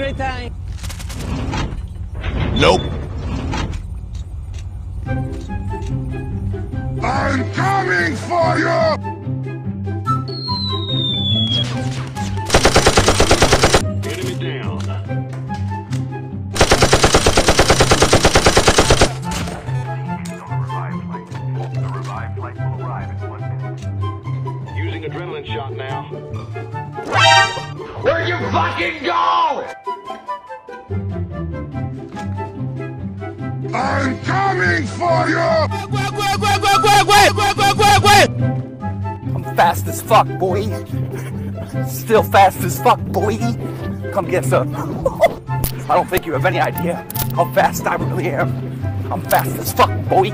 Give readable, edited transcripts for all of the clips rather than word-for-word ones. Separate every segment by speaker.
Speaker 1: great time.
Speaker 2: Nope.
Speaker 3: I'm coming for you!
Speaker 4: Enemy down. The revived flight will arrive in 1 minute. Using adrenaline shot now.
Speaker 3: Where'd you fucking go? I'm coming for you!
Speaker 5: I'm fast as fuck, boy. Still fast as fuck, boy. Come get some. I don't think you have any idea how fast I really am. I'm fast as fuck, boy.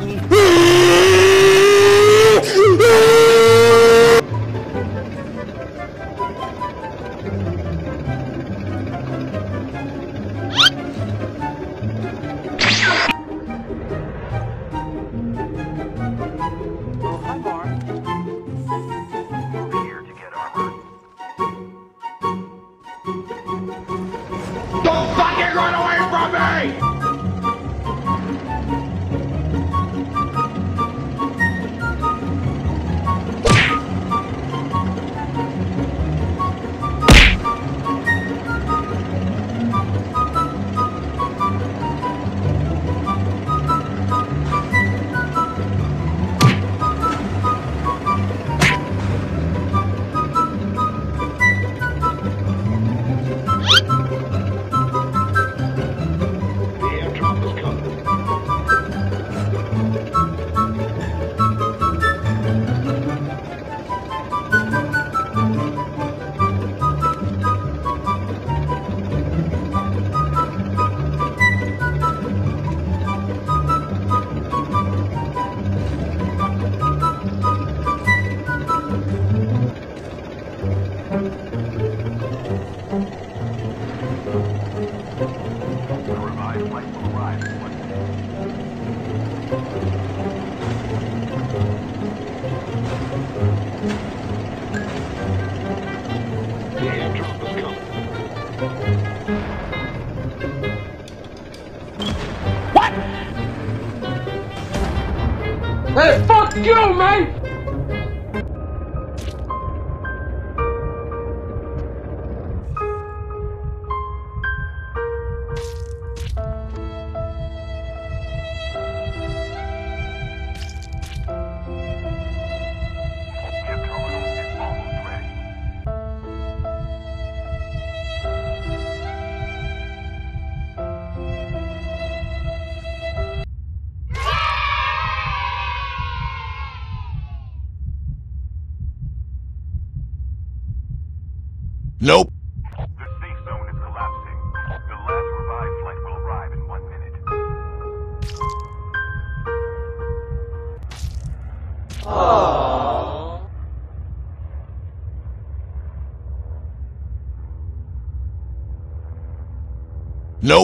Speaker 3: Don't fucking run away from me!
Speaker 1: What? Hey, fuck you, man!
Speaker 2: Nope.
Speaker 4: The safe zone is collapsing. The last revived flight will arrive in 1 minute.
Speaker 1: Aww.
Speaker 2: Nope.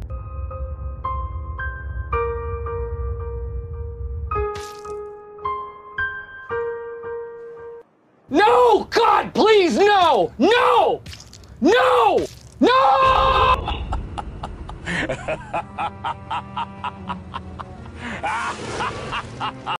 Speaker 1: No! God, please, no! No! No! No!